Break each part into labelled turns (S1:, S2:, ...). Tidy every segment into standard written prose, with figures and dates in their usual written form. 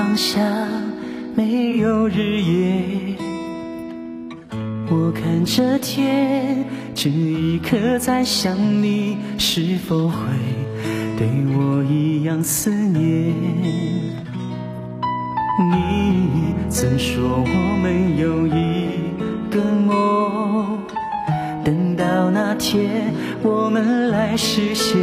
S1: 方向，没有日夜。我看着天，这一刻在想你，是否会对我一样思念？你曾说我们有一个梦，等到那天我们来实现。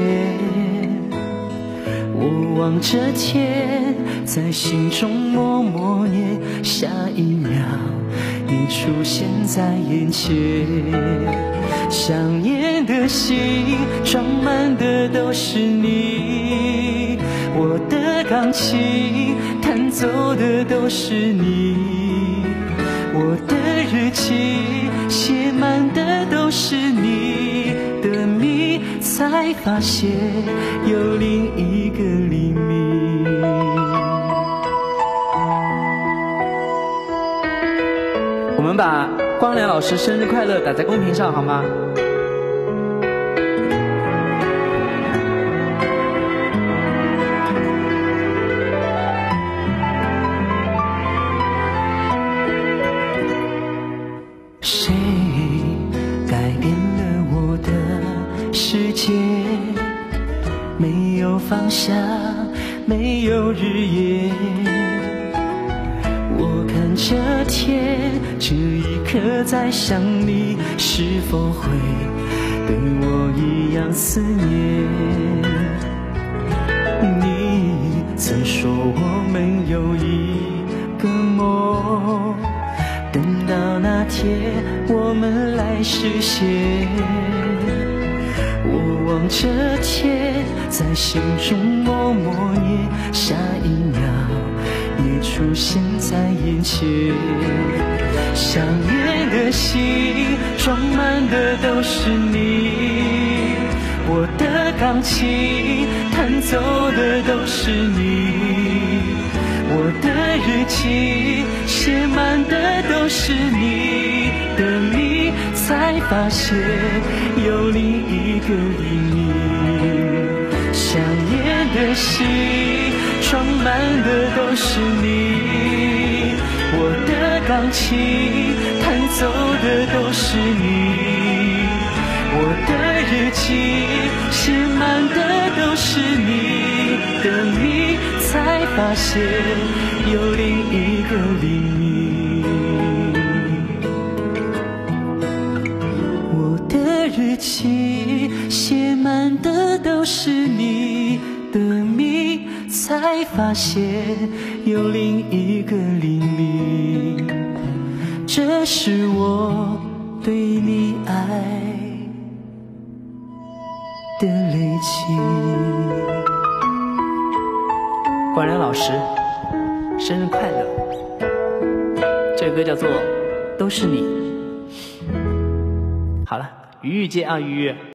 S1: 我望着天，在心中默默念，下一秒你出现在眼前。想念的心装满的都是你，我的钢琴弹奏的都是你，我的日记写满的都是你的谜，才发现有另一个黎明。
S2: 我们把光良老师生日快乐打在公屏上好吗？
S1: 谁改变了我的世界？没有方向，没有日夜。我看着天，这一刻在想你，是否会对我一样思念？你曾说我们有一个梦，等到那天我们来实现。我望着天，在心中默默念，下一秒你出现在眼前。想念的心装满的都是你，我的钢琴弹奏的都是你，我的日记写满的都是你的谜，才发现有另一个黎明。想念的心装满的都是你，我的钢琴弹奏的都是你，我的日记写满的都是你的谜，才发现有另一个黎明。我的日记写满的都是你的谜，才发现有另一个黎明。这是我对你爱的累积。
S2: 光良老师生日快乐，这个歌叫做都是你。好了，逾越界啊，逾越。